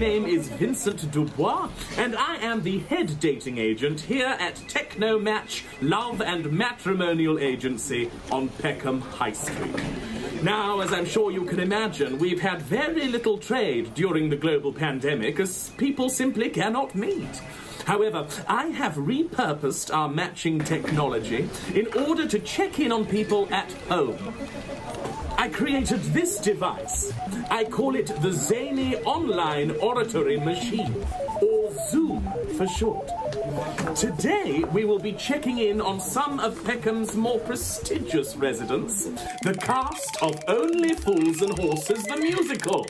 name is Vincent Dubois, and I am the head dating agent here at Techno Match Love and Matrimonial Agency on Peckham High Street. Now, as I'm sure you can imagine, we've had very little trade during the global pandemic as people simply cannot meet. However, I have repurposed our matching technology in order to check in on people at home. I created this device. I call it the Zany Online Oratory Machine, or Zoom for short. Today, we will be checking in on some of Peckham's more prestigious residents, the cast of Only Fools and Horses the Musical.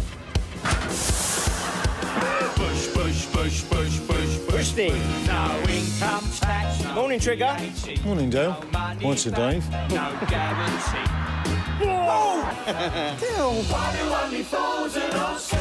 Push, push, push, push, push, push me. No income tax. No Morning, Trigger. Morning, Dale. What's it, Dave? No guarantee. Whoa! Why do only fools and horses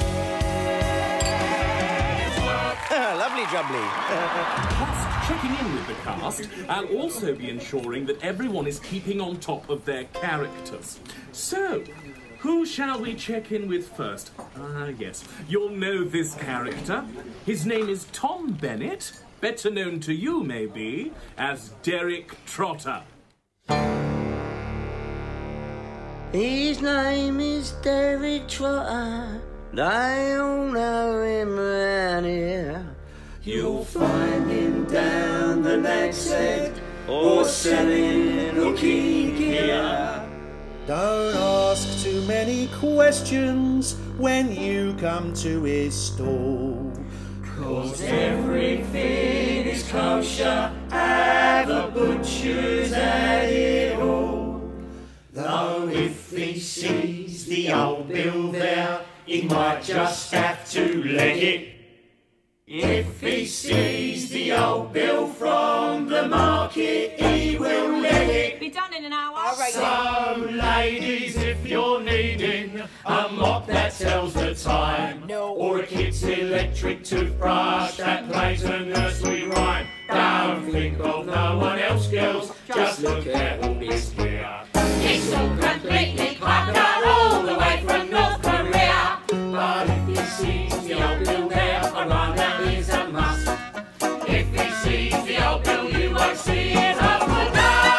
work? Lovely jubbly. Whilst checking in with the cast, I'll also be ensuring that everyone is keeping on top of their characters. So, who shall we check in with first? Yes, you'll know this character. His name is Tom Bennett, better known to you, maybe, as Derek Trotter. His name is Derek Trotter. They all know him round here. You'll find him down the next head or selling hooky gear. Don't ask too many questions when you come to his stall. 'Cause everything is kosher at the butcher's at it all. Though if he sees the old bill there, he might just have to leg it. If he sees the old bill from the market, he will leg it. Be done in an hour. So, ladies, if you're needing a mop that tells the time, or a kid's electric toothbrush that plays a nursery rhyme, don't think of no one else, girls. Just look at all this here. It's all completely cracker all the way from North Korea. But if he sees the old bill there, a run that is a must. If he sees the old bill, you won't see it half the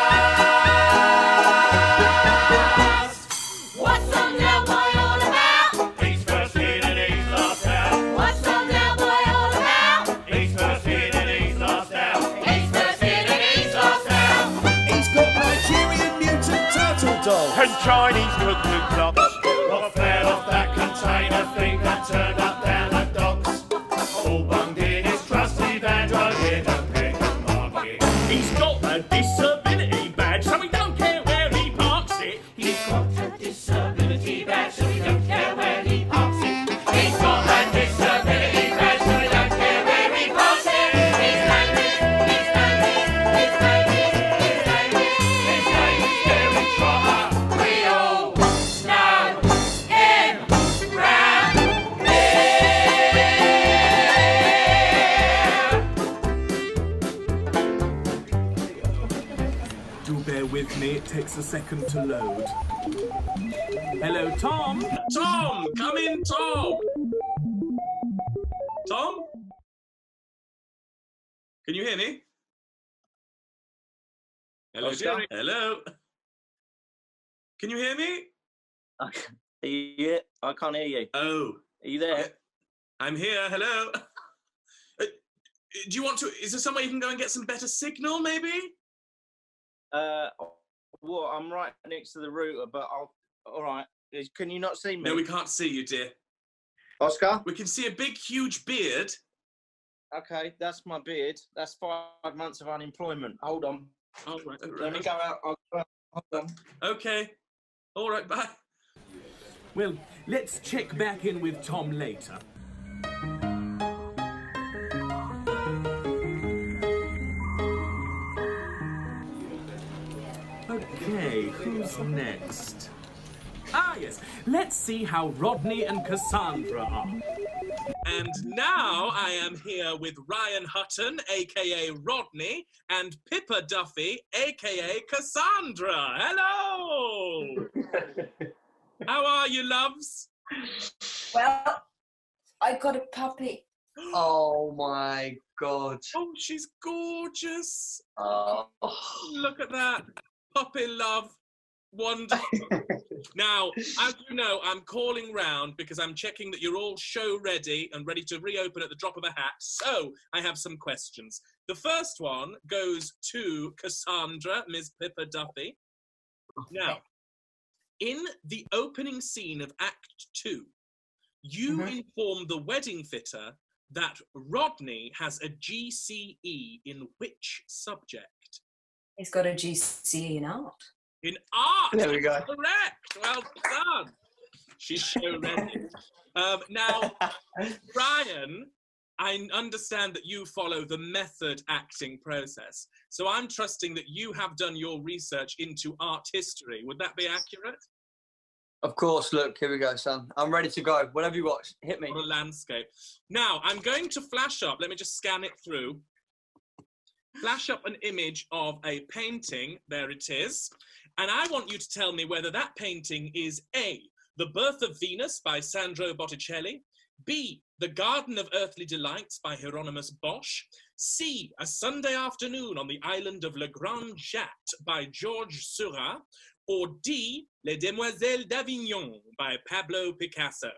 dust. What's Tom Now Boy all about? He's first in and he's last out. What's Tom Now Boy all about? He's first in and he's last out. He's first in and he's last out. He's got Nigerian mutant turtle dogs. And Chinese cuckoo clocks. What fell off that container thing that turned up down the docks? All bunged in his trusty van, drove in a Peckham market. He's got a disability badge, so we don't care where he parks it. He's got a disability badge, so we don't care where he parks it. He's got a disability badge, so we don't care where he parks it. His name is Derek Trotter. We all know him round here. Do bear with me, it takes a second to load. Hello, Tom? Tom! Come in, Tom! Tom? Can you hear me? Hello, Derek. Hello? Can you hear me? Yeah, I can't hear you. Oh. Are you there? I'm here, hello? Do you want to... Is there some way you can go and get some better signal, maybe? Well, I'm right next to the router, but all right. Can you not see me? No, we can't see you, dear. Oscar? We can see a big, huge beard. Okay, that's my beard. That's 5 months of unemployment. Hold on. All right. Let me go out. Hold on. Okay. All right, bye. Well, let's check back in with Tom later. Okay, who's next? Ah, yes. Let's see how Rodney and Cassandra are. And now I am here with Ryan Hutton, a.k.a. Rodney, and Pippa Duffy, a.k.a. Cassandra. Hello! How are you, loves? Well, I got a puppy. Oh my God. Oh, she's gorgeous. Oh. Look at that. Puppy love. Wonderful. Now, as you know, I'm calling round because I'm checking that you're all show ready and ready to reopen at the drop of a hat. So, I have some questions. The first one goes to Cassandra, Ms. Pippa Duffy. Now, in the opening scene of Act 2, you inform the wedding fitter that Rodney has a GCE in which subject? He's got a GCE in art. In art! There we go. Correct! Well done! She's show ready. Now, Brian, I understand that you follow the method acting process. So I'm trusting that you have done your research into art history. Would that be accurate? Of course, look, here we go, son. I'm ready to go. Whatever you watch, hit me. What a landscape. Now, I'm going to flash up, let me just scan it through. Flash up an image of a painting, there it is. And I want you to tell me whether that painting is A, The Birth of Venus by Sandro Botticelli, B, The Garden of Earthly Delights by Hieronymus Bosch, C, A Sunday Afternoon on the Island of Le Grand Jatte by Georges Seurat, or D, Les Demoiselles d'Avignon by Pablo Picasso.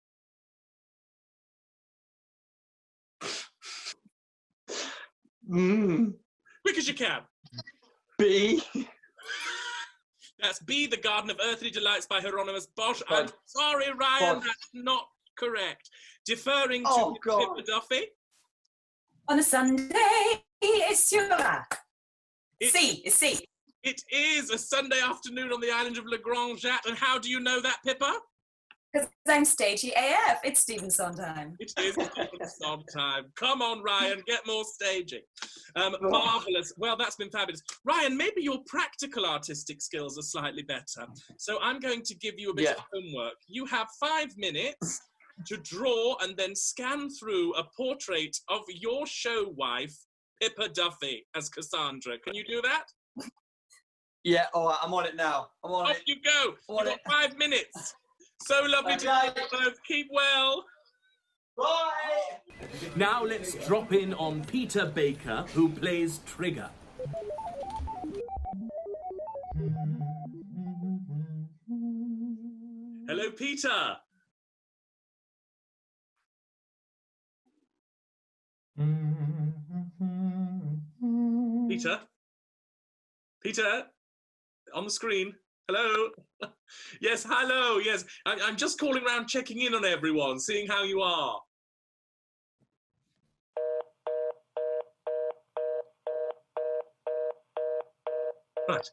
Quick as you can. B. That's B, The Garden of Earthly Delights by Hieronymus Bosch. I'm sorry, Ryan, that's not correct. Deferring to Pippa Duffy. On a Sunday, it's Seurat. C, it's C. It is A Sunday Afternoon on the Island of Le Grand Jatte. And how do you know that, Pippa? Because I'm stagey AF. It's Stephen Sondheim. It is Stephen Sondheim. Come on, Ryan, get more staging. Marvellous. Well, that's been fabulous. Ryan, maybe your practical artistic skills are slightly better. So I'm going to give you a bit of homework. You have 5 minutes to draw and then scan through a portrait of your show wife, Pippa Duffy, as Cassandra. Can you do that? Yeah, all right, I'm on it now. I'm on it. Off you go. You've got 5 minutes. So lovely to meet you both. Keep well. Bye. Now let's drop in on Peter Baker, who plays Trigger. Hello, Peter. Peter? Peter? On the screen. Hello? Yes, hello, yes. I'm just calling around checking in on everyone, seeing how you are. Right.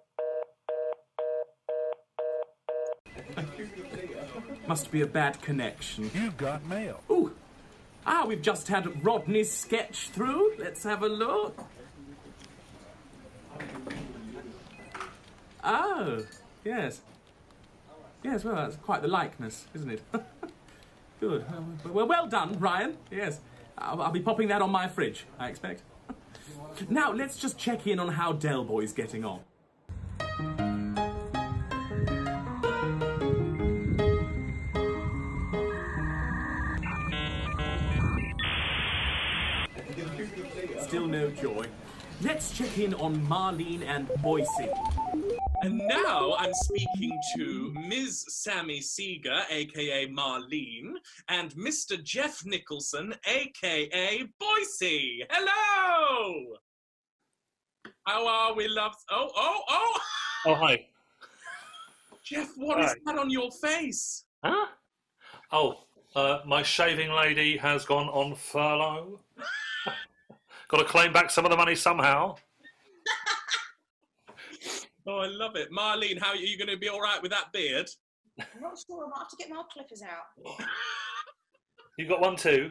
Must be a bad connection. You've got mail. Ooh. Ah, we've just had Rodney's sketch through. Let's have a look. Oh, yes. Yes, well, that's quite the likeness, isn't it? Good. Well done, Ryan. Yes. I'll be popping that on my fridge, I expect. Now, let's just check in on how Del Boy's getting on. Still no joy. Let's check in on Marlene and Boise. And now I'm speaking to Ms. Sammy Seeger, a.k.a. Marlene, and Mr. Jeff Nicholson, a.k.a. Boise. Hello! How are we, love? Oh! Oh, hi. Jeff, what is that on your face? Huh? Oh, my shaving lady has gone on furlough. Got to claim back some of the money somehow. Oh, I love it. Marlene, how are you going to be all right with that beard? I'm not sure. I might have to get my clippers out. You got one too?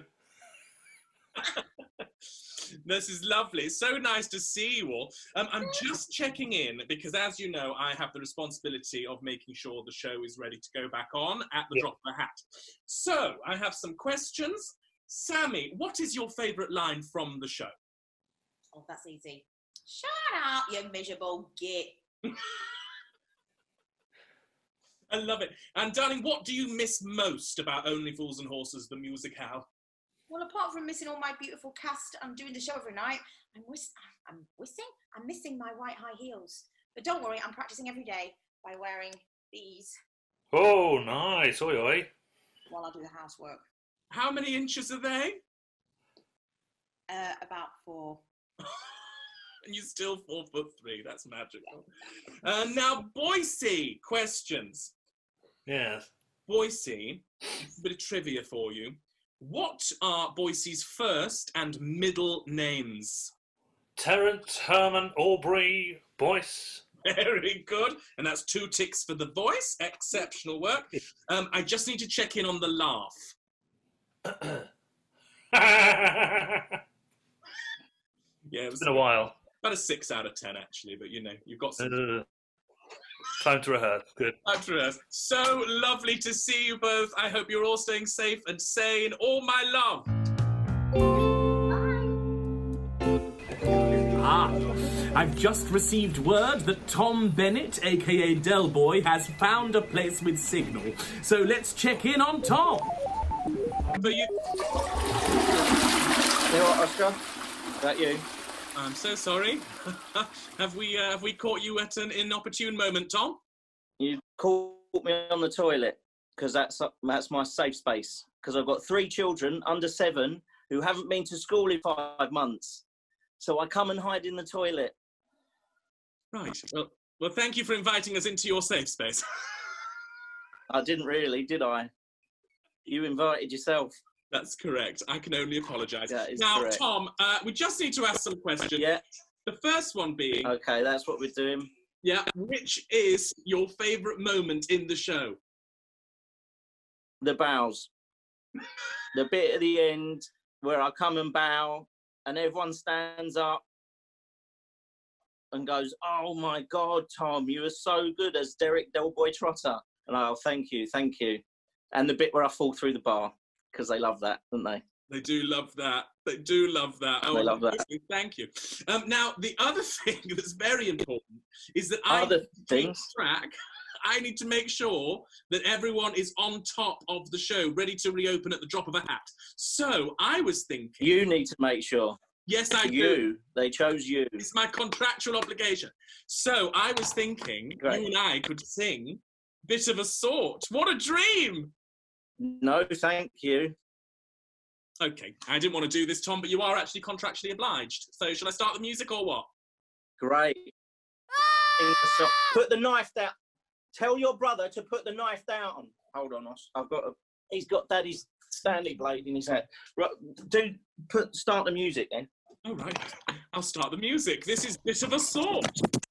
This is lovely. So nice to see you all. I'm just checking in because, as you know, I have the responsibility of making sure the show is ready to go back on at the drop of a hat. So, I have some questions. Sammy, what is your favourite line from the show? Oh, that's easy. Shut up, you miserable git. I love it. And darling, what do you miss most about Only Fools and Horses, the musicale? Well, apart from missing all my beautiful cast and doing the show every night, I'm missing my white high heels. But don't worry, I'm practicing every day by wearing these. Oh, nice. Oi, oi. While I do the housework. How many inches are they? About 4. And you're still 4'3". That's magical. Now, Boise, questions. Yes. Boise, a bit of trivia for you. What are Boise's first and middle names? Terence, Herman, Aubrey, Boyce. Very good. And that's 2 ticks for the voice. Exceptional work. I just need to check in on the laugh. Yeah, It's been a while. About a 6 out of 10, actually, but you know, you've got some... Time to rehearse. Good. Time to rehearse. So lovely to see you both. I hope you're all staying safe and sane. All my love. I've just received word that Tom Bennett, aka Del Boy, has found a place with signal. So let's check in on Tom. But you... You know what, Oscar? Is that you? I'm so sorry. Have we caught you at an inopportune moment, Tom? You caught me on the toilet because that's my safe space. Because I've got 3 children under 7 who haven't been to school in 5 months, so I come and hide in the toilet. Right. Well, thank you for inviting us into your safe space. I didn't really, did I? You invited yourself. That's correct. I can only apologise. Now, correct. Tom, we just need to ask some questions. Yeah. The first one being... Okay, that's what we're doing. Yeah. Which is your favourite moment in the show? The bows. The bit at the end where I come and bow and everyone stands up and goes, "Oh my God, Tom, you were so good as Derek Del Boy Trotter." And oh, thank you. And the bit where I fall through the bar, because they love that, don't they? They do love that. They do love that. Oh, they love that. Thank you. Now, the other thing that's very important is that I need to make sure that everyone is on top of the show, ready to reopen at the drop of a hat. So I was thinking... You need to make sure. Yes, I do. They chose you. It's my contractual obligation. So I was thinking you and I could sing Bit of a Sort. What a dream! No, thank you. Okay, I didn't want to do this, Tom, but you are actually contractually obliged. So shall I start the music or what? Great. Put the knife down. Tell your brother to put the knife down. Hold on, he's got Daddy's Stanley blade in his hand. Right, start the music then. All right, I'll start the music. This is Bit of a Sort.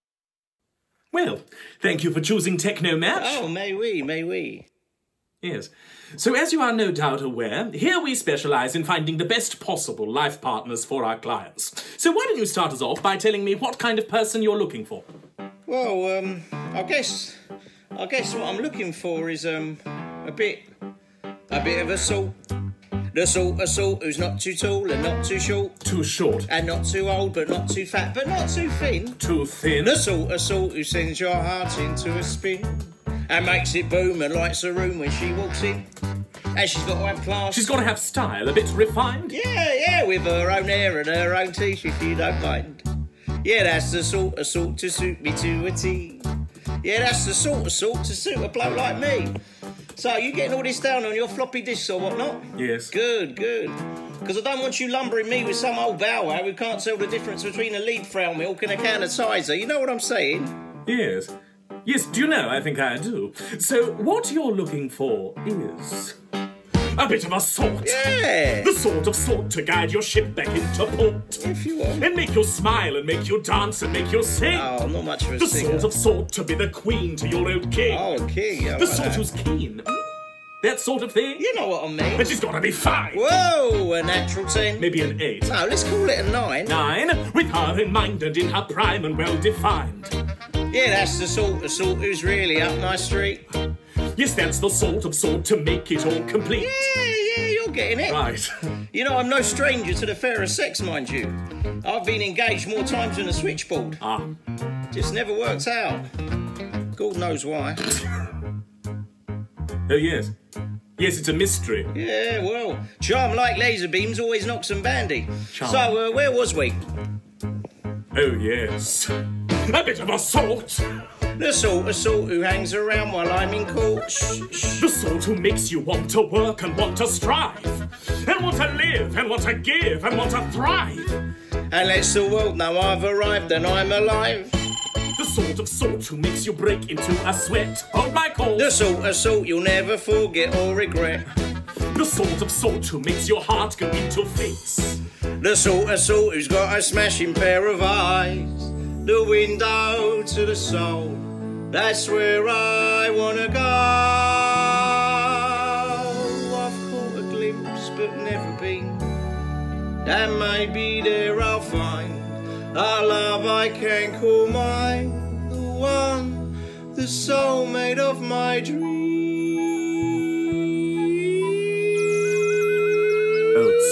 Well, thank you for choosing Techno Match. Oh, may we. Yes. So as you are no doubt aware, here we specialise in finding the best possible life partners for our clients. So why don't you start us off by telling me what kind of person you're looking for? Well, I guess what I'm looking for is a bit of a salt. The sort of salt who's not too tall and not too short. Too short. And not too old, but not too fat, but not too thin. Too thin. The sort of salt who sends your heart into a spin and makes it boom and lights the room when she walks in. And she's got to have class. She's got to have style, a bit refined. Yeah, with her own hair and her own teeth, if you don't mind. Yeah, that's the sort of salt to suit me to a T. Yeah, that's the sort of salt to suit a bloke like me. So, you getting all this down on your floppy disks or whatnot? Yes. Good. Because I don't want you lumbering me with some old bow wow who can't tell the difference between a lead frail milk and a can of Tizer. You know what I'm saying? Yes. Yes, do you know, I think I do. So, what you're looking for is... a bit of a salt. Yeah. The sort of salt to guide your ship back into port. If you want. And make you smile and make you dance and make you sing. Oh, not much of a the singer. The sort of salt to be the queen to your old king. Oh, king. The sort who's keen. That sort of thing. You know what I mean. And she's got to be 5. Whoa, a natural 10. Maybe an 8. No, let's call it a 9. 9, with her in mind and in her prime and well defined. Yeah, that's the sort of salt who's really up my street. Yes, that's the sort of salt to make it all complete. Yeah, you're getting it. Right. You know, I'm no stranger to the fairer sex, mind you. I've been engaged more times than a switchboard. Ah. Just never worked out. God knows why. Oh, yes. Yes, it's a mystery. Yeah, well, charm like laser beams always knocks them bandy. Charm. So, where was we? Oh, yes. A bit of a salt. The sort of who hangs around while I'm in court. Shh, shh. The sort who makes you want to work and want to strive. And want to live and want to give and want to thrive. And lets the world know I've arrived and I'm alive. The sort who makes you break into a sweat. Hold my call. The sort you'll never forget or regret. The sort who makes your heart go into fits. The sort who's got a smashing pair of eyes. The window to the soul. That's where I wanna go. I've caught a glimpse but never been. And maybe there I'll find a love I can call mine. The one, the soulmate of my dreams. Old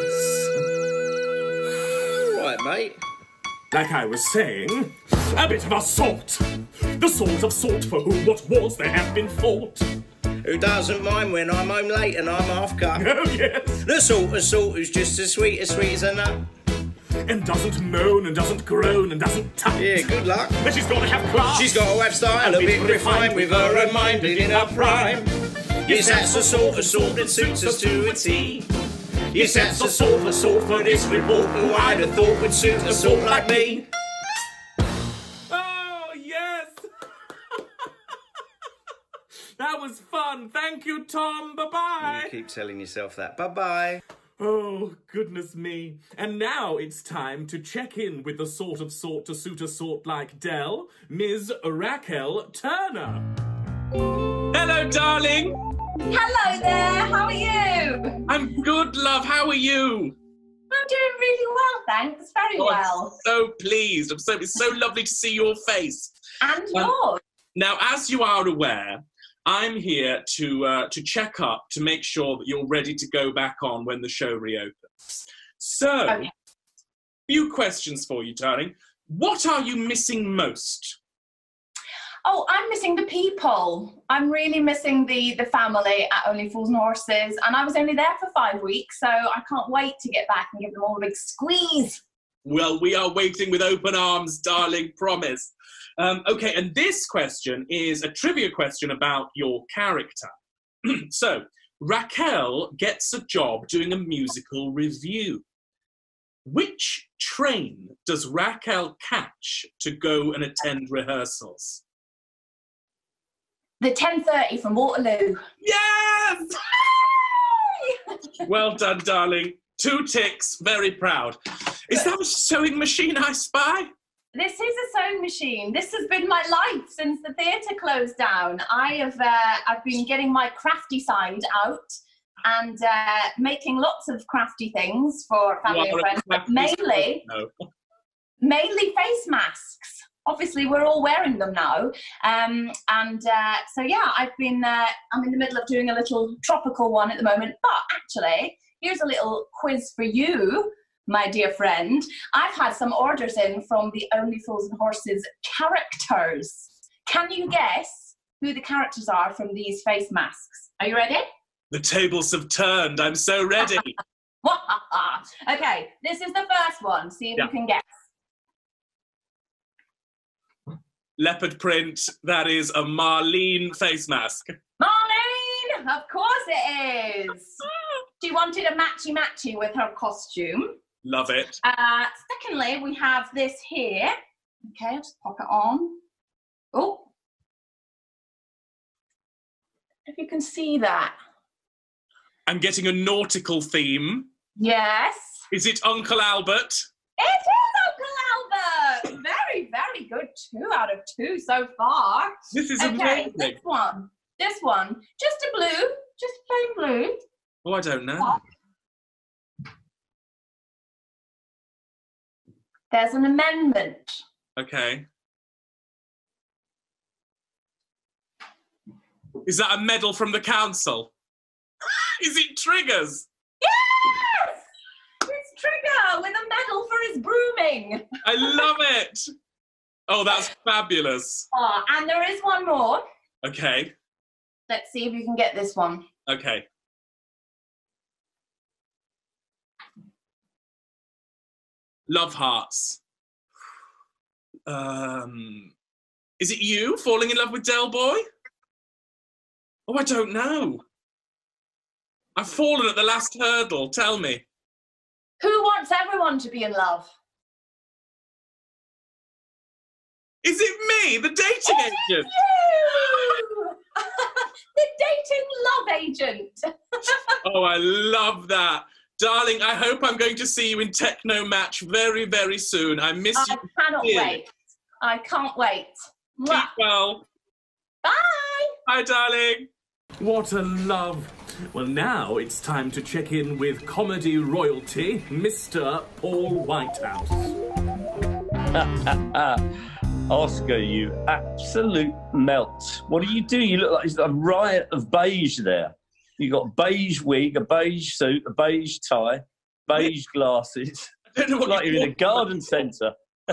Spice. Right, mate. Like I was saying, a bit of a salt. The sort for whom what wars there have been fought. Who doesn't mind when I'm home late and I'm half cut? Oh, yes. The sort who's just as sweet as a nut. And doesn't moan and doesn't groan and doesn't tut. Yeah, good luck. But she's got to have class. She's got to have style, a bit refined with her own mind in her prime. Yes, that's the sort that suits us to a T. Yes, that's the sort for this report who I'd have thought would suit a sort like me. Oh, yes. That was fun. Thank you, Tom. Bye-bye. You keep telling yourself that. Bye-bye. Oh, goodness me. And now it's time to check in with the sort to suit a sort like Dell, Ms. Raquel Turner. Hello, darling. Hello there, how are you? I'm good, love. How are you? I'm doing really well, thanks. Very well. I'm so pleased. It's so lovely to see your face. And yours. Now, as you are aware, I'm here to check up to make sure that you're ready to go back on when the show reopens. So, Okay. Few questions for you, darling. What are you missing most? Oh, I'm missing the people. I'm really missing the family at Only Fools and Horses. And I was only there for 5 weeks, so I can't wait to get back and give them all a big squeeze. Well, we are waiting with open arms, darling, promise. Okay, and this question is a trivia question about your character. So, Raquel gets a job doing a musical review. Which train does Raquel catch to go and attend rehearsals? The 10:30 from Waterloo. Yes! Well done, darling. 2 ticks, very proud. Is that a sewing machine I spy? This is a sewing machine. This has been my life since the theatre closed down. I've been getting my crafty side out and making lots of crafty things for family and friends, but mainly face masks. Obviously, we're all wearing them now. So yeah, I'm in the middle of doing a little tropical one at the moment. But actually, here's a little quiz for you, my dear friend. I've had some orders in from the Only Fools and Horses characters. Can you guess who the characters are from these face masks? Are you ready? The tables have turned. I'm so ready. Okay, this is the first one. See if you can guess. Leopard print, that is a Marlene face mask. Marlene! Of course it is! She wanted a matchy-matchy with her costume. Love it. Secondly, we have this here. Okay, I'll just pop it on. Oh. If you can see that. I'm getting a nautical theme. Yes. Is it Uncle Albert? It is Uncle Albert! Very, very good. 2 out of 2 so far. This is okay, amazing. This one. Just a blue. Just plain blue. Oh, I don't know. There's an amendment. Okay. Is that a medal from the council? Is it Triggers? Yes! It's Trigger with a medal for his brooming. I love it. Oh, that's fabulous. Oh, and there is one more. Okay. Let's see if you can get this one. Okay. Love hearts. Is it you falling in love with Del Boy? Oh, I don't know. I've fallen at the last hurdle. Tell me. Who wants everyone to be in love? Is it me, the dating agent? You! The dating love agent. Oh, I love that. Darling, I hope I'm going to see you in Techno Match very, very soon. I miss you. I cannot wait. I can't wait. Keep well. Bye. Bye, darling. What a love. Well, now it's time to check in with comedy royalty, Mr. Paul Whitehouse. Oscar, you absolute melt. What do? You look like a riot of beige there. You got a beige wig, a beige suit, a beige tie, beige glasses. I don't know what like you're in a garden centre.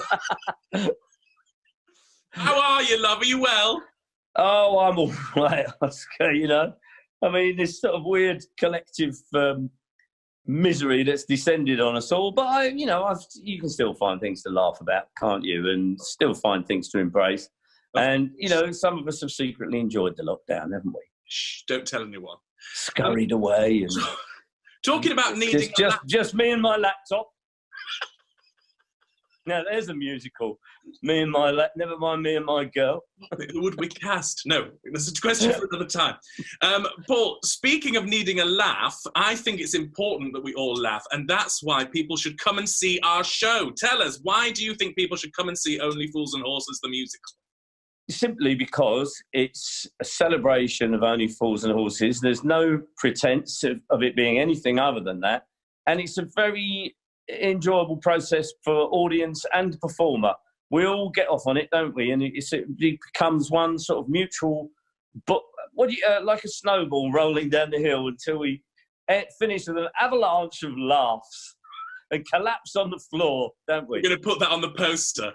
How are you, love? Are you well? Oh, I'm all right, Oscar, you know. I mean, this sort of weird collective misery that's descended on us all. But, you can still find things to laugh about, can't you? And still find things to embrace. And, some of us have secretly enjoyed the lockdown, haven't we? Shh, don't tell anyone. Scurried away. And talking about needing... Just me and my laptop. Now, there's a musical. Never mind me and my girl. Who would we cast? No, that's a question for another time. Paul, speaking of needing a laugh, I think it's important that we all laugh, and that's why people should come and see our show. Tell us, why do you think people should come and see Only Fools and Horses, the musical? Simply because it's a celebration of Only Fools and Horses. There's no pretense of it being anything other than that. And it's a very enjoyable process for audience and performer. We all get off on it, don't we? And it becomes one sort of mutual, but like a snowball rolling down the hill until we finish with an avalanche of laughs and collapse on the floor, don't we? We're going to put that on the poster.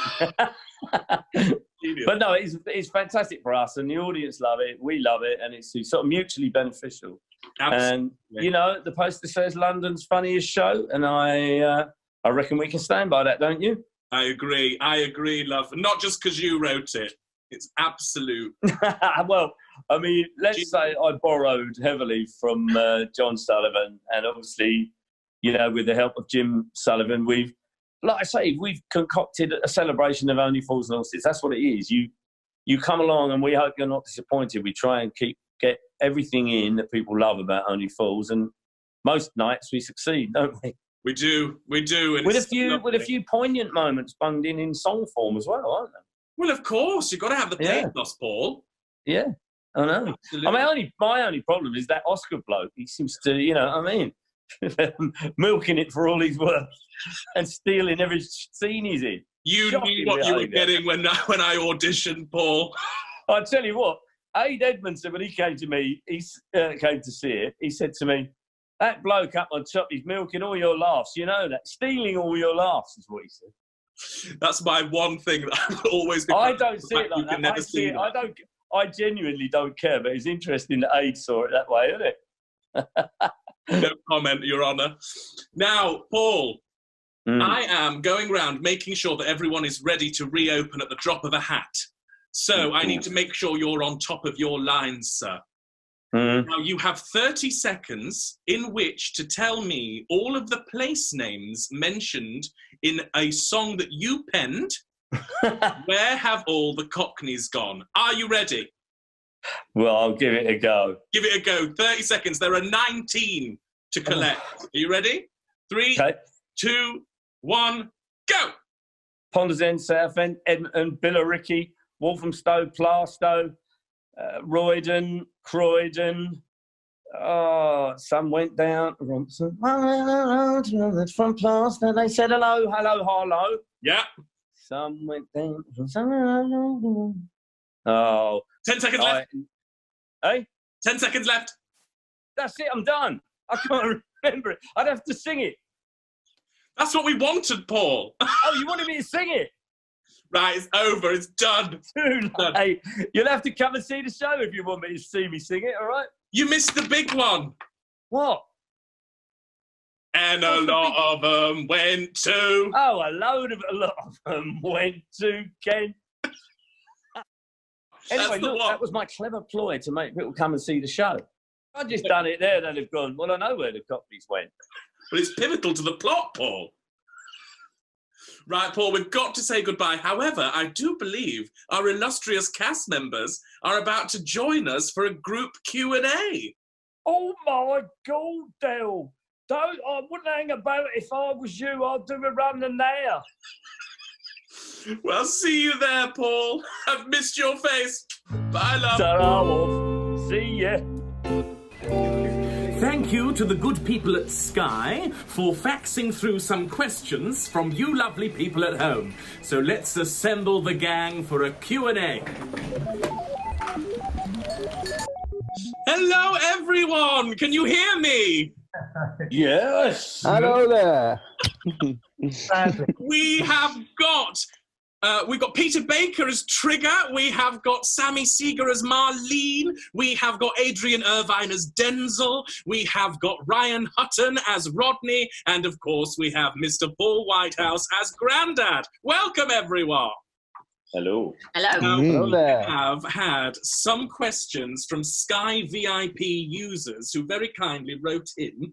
But no, it's fantastic for us, and the audience love it, we love it, and it's sort of mutually beneficial. Absolutely. And, the poster says London's funniest show, and I reckon we can stand by that, don't you? I agree, love. Not just because you wrote it. It's absolute. Well, I mean, let's say I borrowed heavily from John Sullivan, and obviously, with the help of Jim Sullivan, we've concocted a celebration of Only Fools and Horses. That's what it is. You come along, and we hope you're not disappointed. We try and get everything in that people love about Only Fools, and most nights we succeed, don't we? We do. And with a few poignant moments bunged in song form as well, aren't there? Well, of course, you've got to have the pathos, Paul. Yeah, I know. Absolutely. I mean, my only problem is that Oscar bloke. He seems to, milking it for all he's worth and stealing every scene he's in. You knew what you were getting when I auditioned, Paul. I'll tell you what, Aid Edmondson, when he came to me, he came to see it, he said to me, that bloke up on top, he's milking all your laughs, you know that, stealing all your laughs is what he said. That's my one thing that I've always been... I don't see it like that. I genuinely don't care, but it's interesting that Aid saw it that way, isn't it? No comment, Your Honour. Now, Paul, I am going around making sure that everyone is ready to reopen at the drop of a hat. So I need to make sure you're on top of your lines, sir. Now, you have 30 seconds in which to tell me all of the place names mentioned in a song that you penned. Where have all the Cockneys gone? Are you ready? Well, I'll give it a go. Give it a go. 30 seconds. There are 19 to collect. Are you ready? 3, 2, 1, go! Ponders End, Southend, Edmonton, Billericay, Walthamstow, Plaistow, Roydon, Croydon. Oh, some went down. From Plaistow, they said hello, hello, hello. Yeah. Some went down. Oh. 10 seconds left. Hey? 10 seconds left. That's it, I'm done. I can't remember it. I'd have to sing it. That's what we wanted, Paul. Oh, you wanted me to sing it? Right, it's over. It's done. Hey, you'll have to come and see the show if you want me to see me sing it, all right? You missed the big one. What? And a lot of them went to... Oh, a lot of them went to Kent. Anyway, look, that was my clever ploy to make people come and see the show. I just done it there, they'd have gone, well, I know where the Cockneys went. Well, it's pivotal to the plot, Paul. Right, Paul, we've got to say goodbye. However, I do believe our illustrious cast members are about to join us for a group Q&A. Oh, my God, Dale. I wouldn't hang about if I was you. I'd do a run and there. Well, see you there, Paul. I've missed your face. Bye, love. Ta-ra, Wolf. See ya. Thank you to the good people at Sky for faxing through some questions from you lovely people at home. So let's assemble the gang for a Q&A. Hello, everyone. Can you hear me? Yes. Hello there. We have got... we've got Peter Baker as Trigger. We have got Sammy Seeger as Marlene. We have got Adrian Irvine as Denzel. We have got Ryan Hutton as Rodney. And, of course, we have Mr. Paul Whitehouse as Grandad. Welcome, everyone. Hello. Hello. Now, Hello we there. have had some questions from Sky VIP users who very kindly wrote in,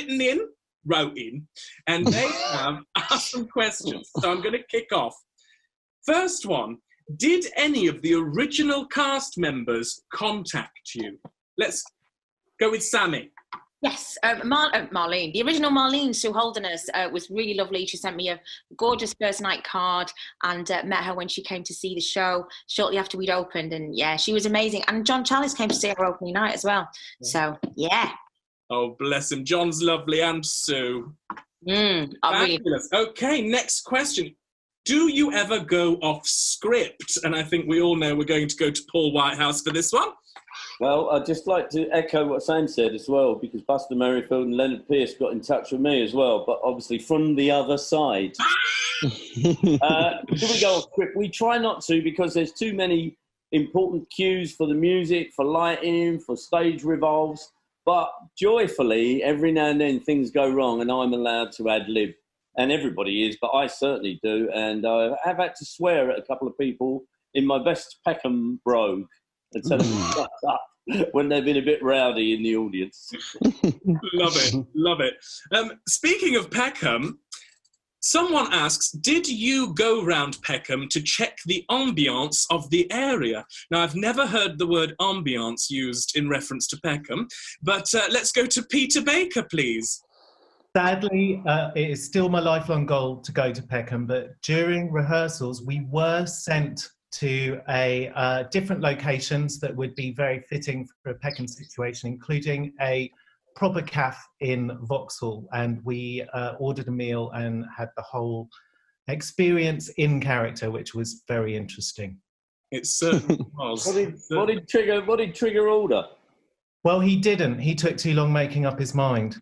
and they have asked some questions. So I'm going to kick off. First one, did any of the original cast members contact you? Let's go with Sammy. Yes, Marlene. The original Marlene, Sue Holderness, was really lovely. She sent me a gorgeous first night card and met her when she came to see the show shortly after we'd opened. And yeah, she was amazing. And John Chalice came to see our opening night as well. So yeah. Oh, bless him. John's lovely, and Sue. Fabulous. Okay, next question. Do you ever go off script? And I think we all know we're going to go to Paul Whitehouse for this one. Well, I'd just like to echo what Sam said as well, because Buster Merrifield and Leonard Pearce got in touch with me as well, but obviously from the other side. Do we go off script? We try not to, because there's too many important cues for the music, for lighting, for stage revolves. But joyfully, every now and then things go wrong and I'm allowed to ad-lib. And everybody is, but I certainly do. And I have had to swear at a couple of people in my best Peckham brogue and tell them to shut up when they've been a bit rowdy in the audience. Love it, love it. Speaking of Peckham, someone asks, did you go round Peckham to check the ambience of the area? Now, I've never heard the word ambience used in reference to Peckham, but let's go to Peter Baker, please. Sadly, it is still my lifelong goal to go to Peckham, but during rehearsals, we were sent to different locations that would be very fitting for a Peckham situation, including a proper cafe in Vauxhall, and we ordered a meal and had the whole experience in character, which was very interesting. It certainly was. What did Trigger order? Well, he didn't. He took too long making up his mind.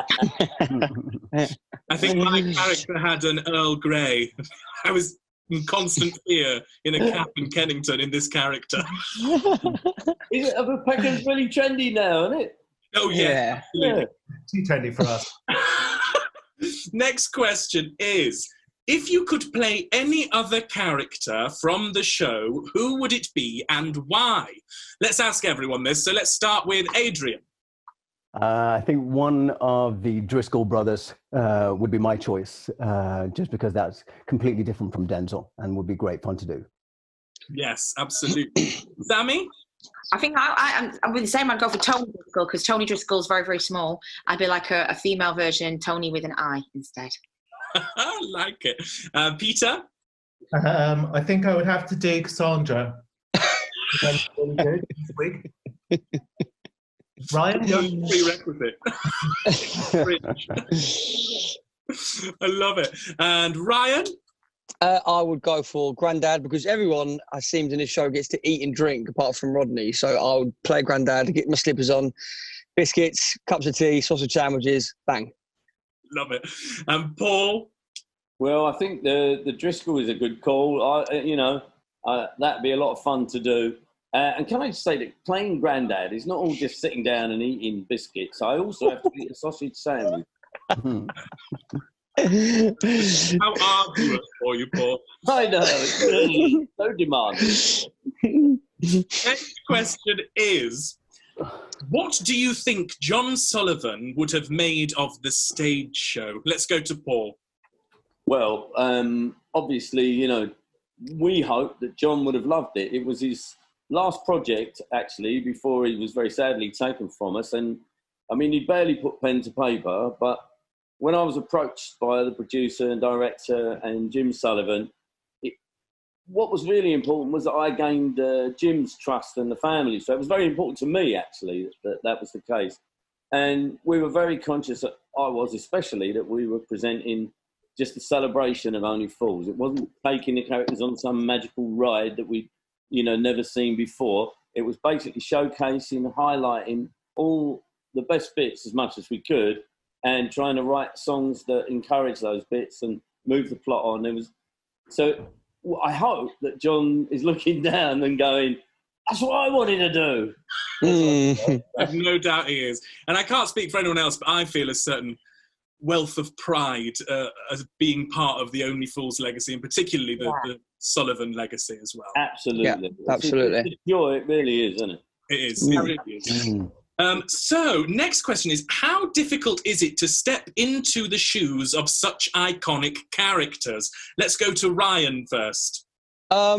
I think my character had an Earl Grey. I was in constant fear in a cap in Kennington in this character. Peckham's really trendy now, isn't it? Oh, yeah. Too trendy for us. Next question is, if you could play any other character from the show, who would it be and why? Let's ask everyone this. So let's start with Adrian. I think one of the Driscoll brothers would be my choice, just because that's completely different from Denzel and would be great fun to do. Yes, absolutely. Sammy? I think I'm with the same. I'd go for Tony Driscoll, because Tony Driscoll's very, very small. I'd be like a female version, Tony with an I instead. I like it. Peter? I think I would have to do Cassandra. That's really good this week. Ryan? Prerequisite. I love it. And Ryan? I would go for Grandad, because everyone, I seemed in this show, gets to eat and drink apart from Rodney. So I would play Grandad, get my slippers on, biscuits, cups of tea, sausage sandwiches, bang. Love it. And Paul? Well, I think the Driscoll is a good call. That'd be a lot of fun to do. And can I just say that playing Grandad is not all just sitting down and eating biscuits. I also have to eat a sausage sandwich. How arduous for you, Paul? I know, it's really so demanding. Next question is, what do you think John Sullivan would have made of the stage show? Let's go to Paul. Well, obviously, we hope that John would have loved it. It was his last project, actually, before he was very sadly taken from us. And, I mean, he barely put pen to paper, but when I was approached by the producer and director and Jim Sullivan, what was really important was that I gained Jim's trust and the family. So it was very important to me, actually, that was the case. And we were very conscious, I was especially, that we were presenting just a celebration of Only Fools. It wasn't taking the characters on some magical ride that we'd, never seen before. It was basically showcasing, highlighting all the best bits as much as we could and trying to write songs that encourage those bits and move the plot on. So I hope that John is looking down and going, that's what I wanted to do. I have no doubt he is. And I can't speak for anyone else, but I feel a certain wealth of pride as being part of the Only Fools legacy, and particularly the Sullivan legacy as well. Absolutely. Yeah, absolutely. It's joy, it really is, isn't it? It is. It really is. So, next question is, how difficult is it to step into the shoes of such iconic characters? Let's go to Ryan first. At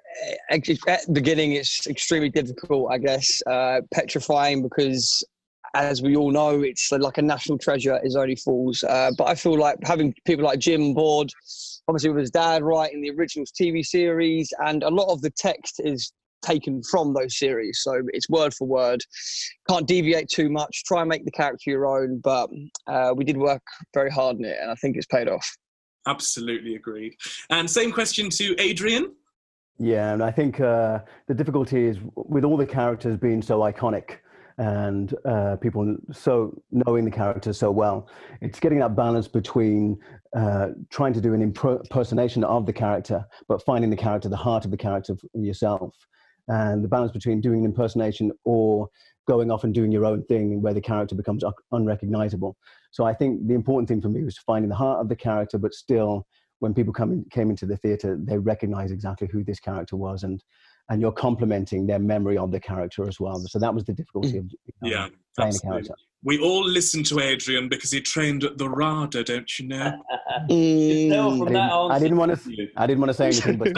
the beginning, it's extremely difficult, I guess. Petrifying because, as we all know, it's like a national treasure is Only Fools. But I feel like having people like Jim on board, obviously with his dad writing the original TV series, and a lot of the text is taken from those series, so it's word for word. Can't deviate too much. Try and make the character your own, but we did work very hard on it, and I think it's paid off. Absolutely agreed. And same question to Adrian. Yeah, and I think the difficulty is with all the characters being so iconic and people so knowing the characters so well, it's getting that balance between trying to do an impersonation of the character, but finding the character, the heart of the character yourself. And the balance between doing an impersonation or going off and doing your own thing where the character becomes unrecognizable. So I think the important thing for me was finding the heart of the character, but still, when people came into the theatre, they recognize exactly who this character was, and you're complementing their memory of the character as well. So that was the difficulty of playing the character. We all listen to Adrian because he trained at the RADA, don't you know? I didn't want to say anything, but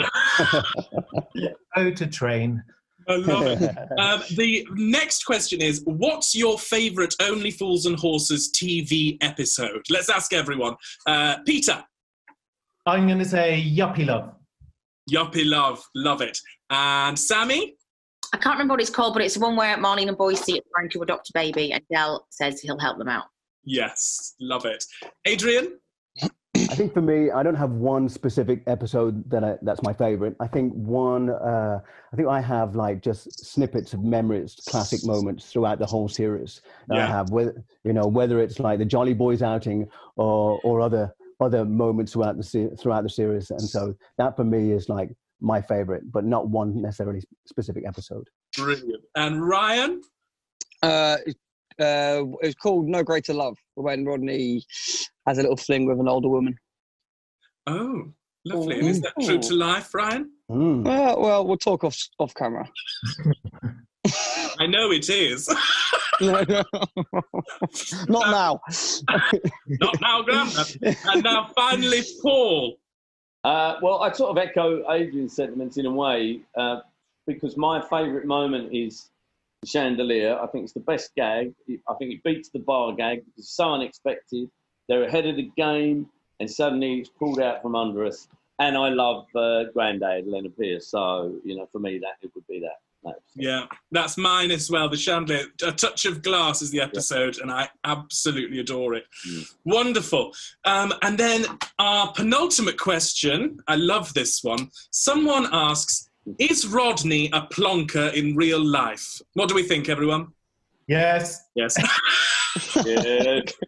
go to train. I love it. The next question is, what's your favourite Only Fools and Horses TV episode? Let's ask everyone. Peter. I'm going to say Yuppie Love. Yuppie Love it. And Sammy? I can't remember what it's called, but it's the one where Marlene and Boyce are trying to adopt a baby and Del says he'll help them out. Yes, love it. Adrian? I think for me, I don't have one specific episode that's my favorite. I think I have like just snippets of memories, classic moments throughout the whole series. I have, whether it's like the Jolly Boys outing or other moments throughout the series. And so that for me is like my favorite, but not one necessarily specific episode. Brilliant. And Ryan? It's called No Greater Love, when Rodney has a little fling with an older woman. Oh, lovely. And is that true to life, Ryan? Well, we'll talk off camera. I know it is. No. Not now. Not now, Grandma. And now finally, Paul. Well, I sort of echo Adrian's sentiments in a way, because my favourite moment is the chandelier. I think it's the best gag. I think it beats the bar gag because it's so unexpected. They're ahead of the game, and suddenly it's pulled out from under us. And I love Grandad, Leonard Pierce. So, for me, it would be that. Yeah, that's mine as well. The chandelier, A Touch of Glass is the episode, and I absolutely adore it. Wonderful. And then our penultimate question, I love this one. Someone asks, is Rodney a plonker in real life? What do we think, everyone? Yes. Yes. Yeah.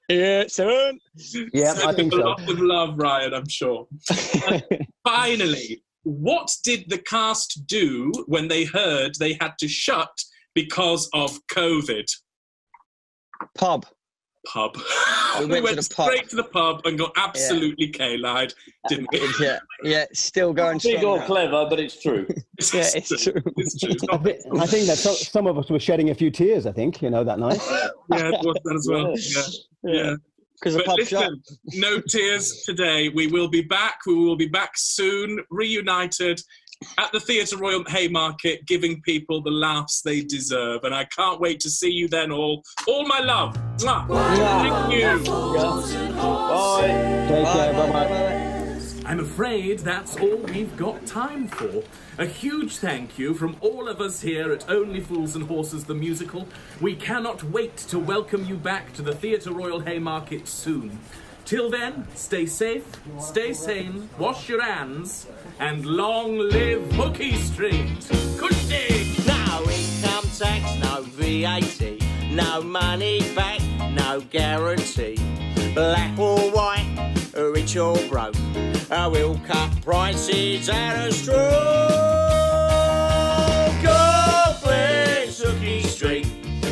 Yeah, son. Yeah, I think so. A lot of love, Ryan, I'm sure. Finally, what did the cast do when they heard they had to shut because of COVID? Pub. We went straight to the pub and got absolutely K-lied, didn't we? Yeah, still going strong. Big or clever, but it's true. Yeah, it's true. It's true. I think that some of us were shedding a few tears, I think, that night. Yeah, it was that as well. Yeah. Because the pub shut. No tears today. We will be back. We will be back soon, reunited at the Theatre Royal Haymarket, giving people the laughs they deserve. And I can't wait to see you then all. All my love. Mwah. Thank you. Bye. Take care. Bye-bye. I'm afraid that's all we've got time for. A huge thank you from all of us here at Only Fools and Horses the Musical. We cannot wait to welcome you back to the Theatre Royal Haymarket soon. Till then, stay safe, stay sane, wash your hands, and long live Hookie Street. Kushti! No income tax, no VAT, no money back, no guarantee. Black or white, rich or broke, we'll cut prices at a stroke. God bless Hookie Street,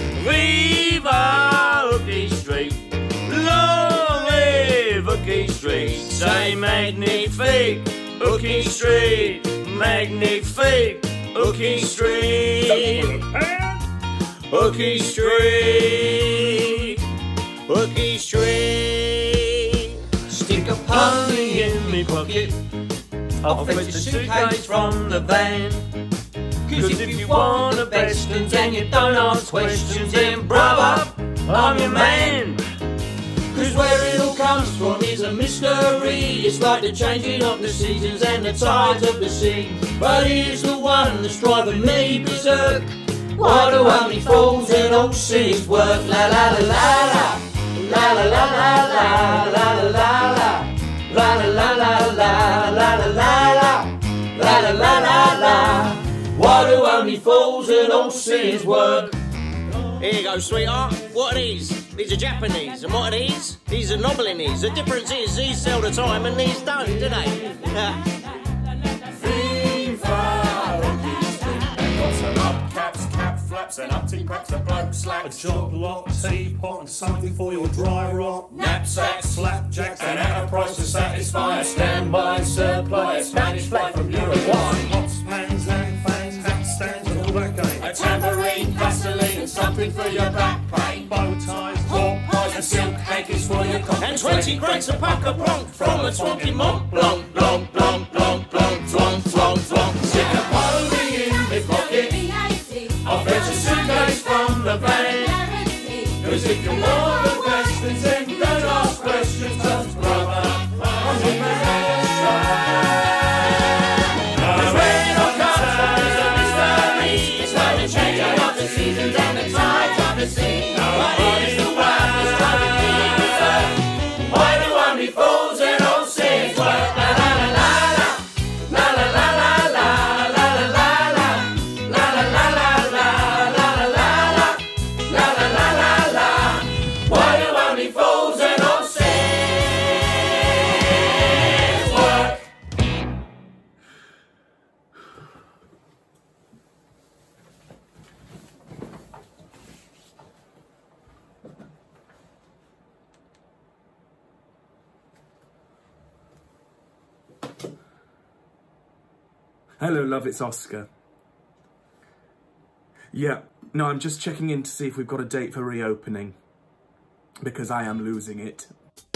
viva Hookie Street, long live Hookie Street. Say magnifique, Hookie Street, magnifique, Hookie Street, Hookie Street, Hookie Street. Stick a pony in me pocket, I'll fetch a suitcase from the van. Cause if you want a bestons and you don't ask questions, then brother, I'm your man. Cause where it all comes from is a mystery. It's like the changing of the seasons and the tides of the sea. But here's the one that's driving me berserk. Why do only fools and all seas work? La la la la la. La la la la la la la la la. La la la la la la la la la. La la la la la. Why do only fools and all seas work? Here you go, sweetheart. What are these? These are Japanese. And what are these? These are Noblinese. The difference is these sell the time and these don't, do they? And upty perhaps a bloke slacks, a job lot, teapot and something for your dry rot, knapsacks, flapjacks and at a price to satisfy a standby supply, a Spanish flag from Uruguay, pots, pans, lamp fans, hat stands and all that game, a tambourine, Vaseline and something for your back pain, bow ties, hot pies and silk hankies for your coffee, and 20 crates of pucker plonk from a twonky Mont Blanc, blonk, blonk, blonk, blonk, flonk, flonk, flonk. Stick a pony in my pocket, I'll fetch a suitcase from the van. Cause if you want the questions, then don't ask questions, cause brother, I'm your man. Cause when it all comes from is a mystery. It's like the changing of the seasons and the tides of the sea. But here's the one that's driving me berserk. Why do only fools and old seas work? La la la la la. La la la la la. La la la la. La la la la. Why do only fools and old seas work? Hello, love, it's Oscar. Yeah, no, I'm just checking in to see if we've got a date for reopening. Because I am losing it.